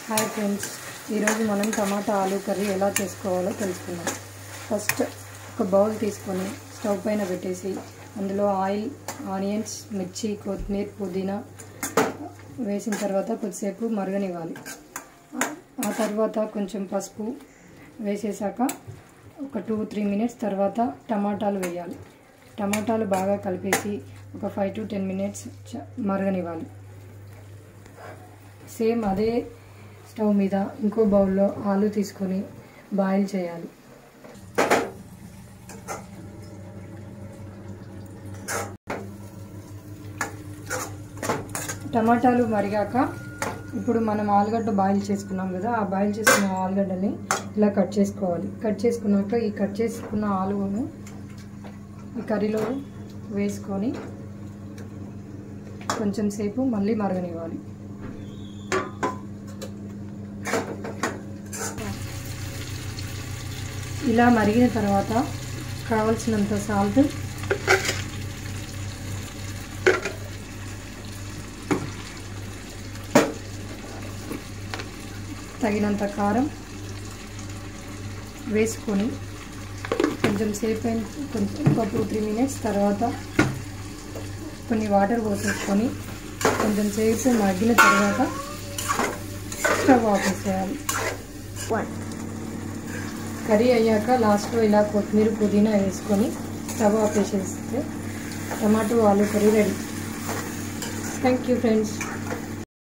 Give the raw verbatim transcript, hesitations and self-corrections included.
Hi friends, ఈరోజు మనం టమాటా aloo curry ఎలా చేసుకోవాలో తెలుసుకుందాం. ఫస్ట్ ఒక బౌల్ తీసుకొని స్టవ్ పైన పెట్టేసి అందులో ఆయిల్, ఆనియన్స్, మిర్చి, కొత్తిమీర, పుదీనా వేసిన తర్వాత కొద్దిసేపు మరగనివ్వాలి. ఆ తర్వాత కొంచెం పసుపు వేసేసాక ఒక టూ త్రీ మినిట్స్ తర్వాత టమాటాలు వేయాలి. టమాటాలు బాగా కలిపేసి ఒక ఫైవ్ టు టెన్ మినిట్స్ మరగనివ్వాలి. సేమ్ అదే స్టవ్ మీద ఇంకో బౌల్లో ఆలు తీసుకొని బాయిల్ చేయాలి. టమాటాలు మరిగాక ఇప్పుడు మనం ఆలుగడ్డ బాయిల్ చేసుకున్నాం కదా, ఆ బాయిల్ చేసుకున్న ఆలుగడ్డని ఇలా కట్ చేసుకోవాలి. కట్ చేసుకున్నాక ఈ కట్ చేసుకున్న ఆలును ఈ కర్రీలో వేసుకొని కొంచెం సేపు మళ్ళీ మరగనివ్వాలి. ఇలా మరిగిన తర్వాత కావలసినంత సాల్ట్, తగినంత కారం వేసుకొని కొంచెం సేపు అయిన కొంచెం ఒక టూ త్రీ మినిట్స్ తర్వాత కొన్ని వాటర్ పోసేసుకొని కొంచెం సేపు మగ్గిన తర్వాత స్టవ్ ఆపేసేయాలి. కర్రీ అయ్యాక లాస్ట్లో ఇలా కొత్తిమీర, పుదీనా వేసుకొని స్టవ్ ఆపేసేస్తే tomato aloo curry ready. Thank you friends.